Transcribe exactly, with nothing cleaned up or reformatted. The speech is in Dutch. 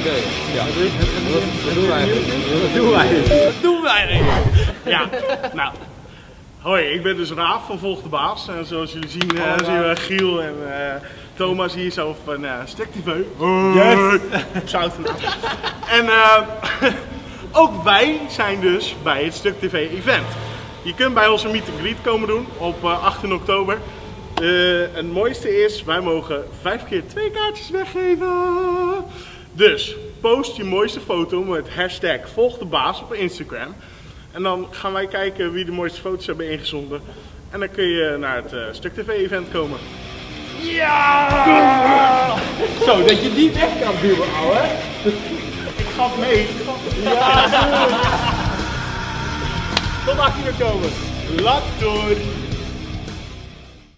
Okay. Ja. Wat doen wij eigenlijk? Wat doen wij? Wat doen wij eigenlijk? Ja, nou. Hoi, ik ben dus Raaf van Volg de Baas. En zoals jullie zien, uh, zien we Giel en uh, Thomas hier zo van uh, Stuk T V. Yes! Zout En uh, ook wij zijn dus bij het Stuk T V event. Je kunt bij ons een meet and greet komen doen op uh, achttien oktober. Uh, het mooiste is, wij mogen vijf keer twee kaartjes weggeven. Dus post je mooiste foto met hashtag Volg de Baas op Instagram. En dan gaan wij kijken wie de mooiste foto's hebben ingezonden. En dan kun je naar het uh, Stuk T V event komen. Ja! Zo, dat je niet weg kan duwen, ouwe. Ik gaf mee. Ja, tot achttien oktober. Later.